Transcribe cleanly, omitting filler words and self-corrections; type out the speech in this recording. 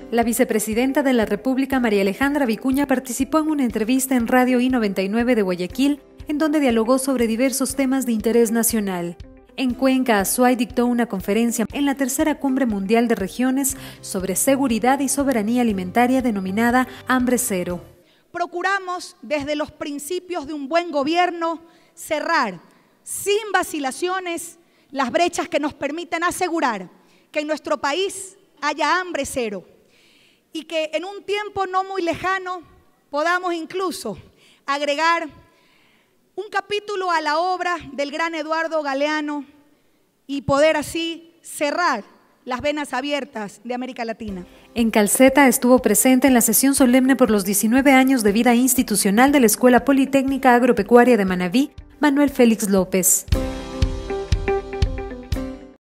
La vicepresidenta de la República, María Alejandra Vicuña, participó en una entrevista en Radio I-99 de Guayaquil, en donde dialogó sobre diversos temas de interés nacional. En Cuenca, Azuay dictó una conferencia en la tercera Cumbre Mundial de Regiones sobre Seguridad y Soberanía Alimentaria denominada Hambre Cero. Procuramos, desde los principios de un buen gobierno, cerrar sin vacilaciones las brechas que nos permitan asegurar que en nuestro país haya hambre cero y que en un tiempo no muy lejano podamos incluso agregar un capítulo a la obra del gran Eduardo Galeano y poder así cerrar las venas abiertas de América Latina. En Calceta estuvo presente en la sesión solemne por los 19 años de vida institucional de la Escuela Politécnica Agropecuaria de Manabí, Manuel Félix López.